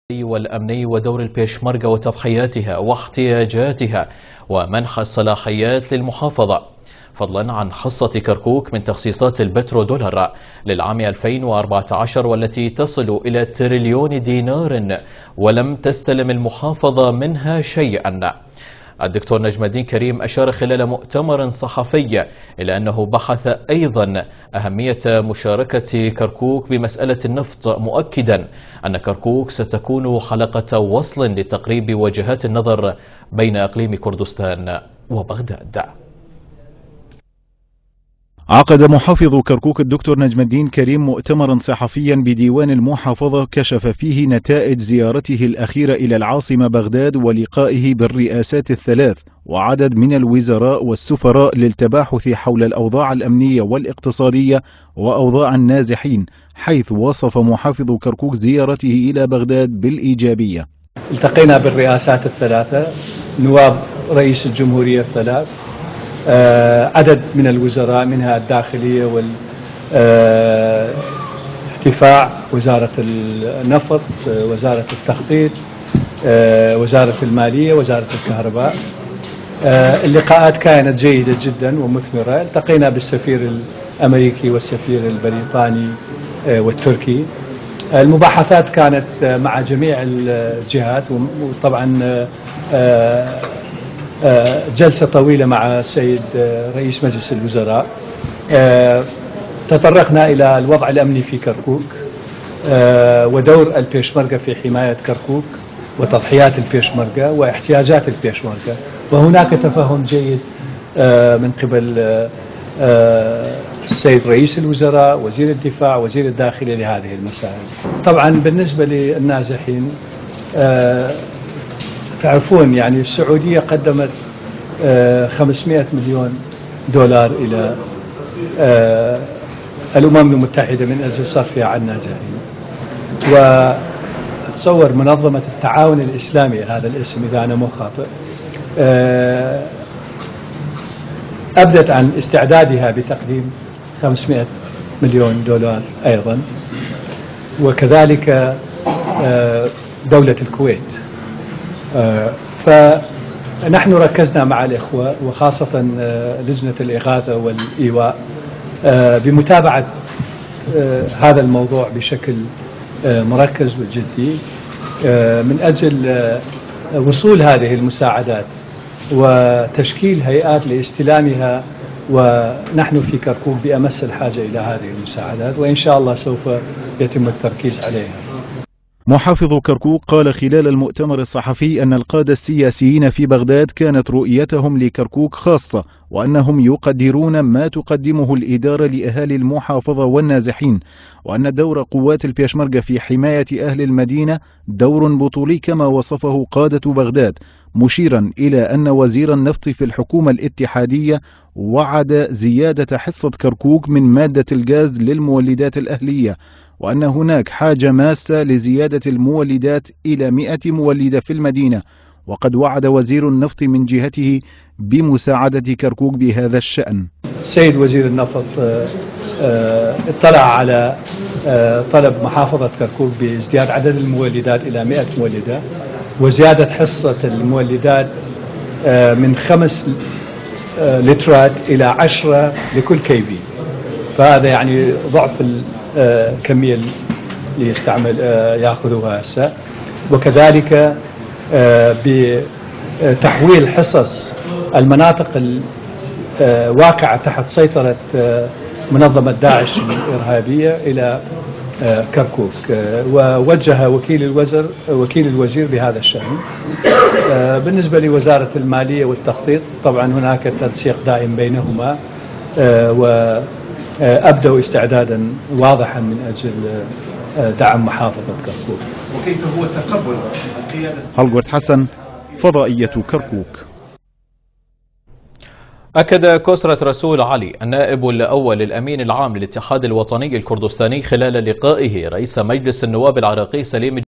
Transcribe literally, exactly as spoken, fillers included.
والأمني ودور البيشمركة وتضحياتها واحتياجاتها ومنح الصلاحيات للمحافظة، فضلا عن حصة كركوك من تخصيصات البترودولار للعام ألفين وأربعة عشر والتي تصل إلى تريليون دينار ولم تستلم المحافظة منها شيئا. الدكتور نجم الدين كريم أشار خلال مؤتمر صحفي إلى أنه بحث أيضا أهمية مشاركة كركوك بمسألة النفط، مؤكدا أن كركوك ستكون حلقة وصل لتقريب وجهات النظر بين إقليم كردستان وبغداد. عقد محافظ كركوك الدكتور نجم الدين كريم مؤتمرا صحفيا بديوان المحافظة كشف فيه نتائج زيارته الأخيرة إلى العاصمة بغداد ولقائه بالرئاسات الثلاث وعدد من الوزراء والسفراء للتباحث حول الأوضاع الأمنية والاقتصادية وأوضاع النازحين، حيث وصف محافظ كركوك زيارته إلى بغداد بالإيجابية. التقينا بالرئاسات الثلاثة، نواب رئيس الجمهورية الثلاث، عدد من الوزراء منها الداخلية والدفاع، وزارة النفط، وزارة التخطيط، وزارة المالية، وزارة الكهرباء. اللقاءات كانت جيدة جدا ومثمرة. التقينا بالسفير الأمريكي والسفير البريطاني والتركي. المباحثات كانت مع جميع الجهات، وطبعا جلسة طويلة مع السيد رئيس مجلس الوزراء. تطرقنا إلى الوضع الأمني في كركوك ودور البيشمركة في حماية كركوك وتضحيات البيشمركة واحتياجات البيشمركة، وهناك تفاهم جيد من قبل السيد رئيس الوزراء، وزير الدفاع، وزير الداخلية لهذه المسائل. طبعا بالنسبة للنازحين، تعرفون يعني السعودية قدمت خمسمئة مليون دولار إلى الأمم المتحدة من أجل صرفها عن النازحين، وتصور منظمة التعاون الإسلامي، هذا الاسم إذا أنا مو خاطئ، أبدت عن استعدادها بتقديم خمسمئة مليون دولار أيضا، وكذلك دولة الكويت. فنحن ركزنا مع الإخوة وخاصة لجنة الإغاثة والإيواء بمتابعة هذا الموضوع بشكل مركز وجدي من أجل وصول هذه المساعدات وتشكيل هيئات لاستلامها، ونحن في كركوك بأمس الحاجة إلى هذه المساعدات، وإن شاء الله سوف يتم التركيز عليها. محافظ كركوك قال خلال المؤتمر الصحفي أن القادة السياسيين في بغداد كانت رؤيتهم لكركوك خاصة، وأنهم يقدرون ما تقدمه الإدارة لأهالي المحافظة والنازحين، وأن دور قوات البيشمركة في حماية أهل المدينة دور بطولي كما وصفه قادة بغداد، مشيرا إلى أن وزير النفط في الحكومة الاتحادية وعد زيادة حصة كركوك من مادة الغاز للمولدات الأهلية، وأن هناك حاجة ماسة لزيادة المولدات إلى مئة مولدة في المدينة، وقد وعد وزير النفط من جهته بمساعدة كركوك بهذا الشأن. السيد وزير النفط اطلع على طلب محافظة كركوك بازدياد عدد المولدات إلى مئة مولدة، وزيادة حصة المولدات من خمس لترات إلى عشرة لكل كي في، فهذا يعني ضعف الكمية اللي يستعمل يأخذوها هسه. وكذلك بتحويل حصص المناطق الواقعة تحت سيطرة منظمة داعش الإرهابية إلى كركوك، ووجه وكيل الوزير وكيل الوزير بهذا الشأن. بالنسبة لوزارة المالية والتخطيط، طبعا هناك تنسيق دائم بينهما، وأبدأوا استعدادا واضحا من أجل دعم محافظة كركوك. وكيف هو تقبل القيادة؟ هلغورت حسن، فضائية كركوك. أكد كسرة رسول علي النائب الأول للأمين العام للاتحاد الوطني الكردستاني خلال لقائه رئيس مجلس النواب العراقي سليم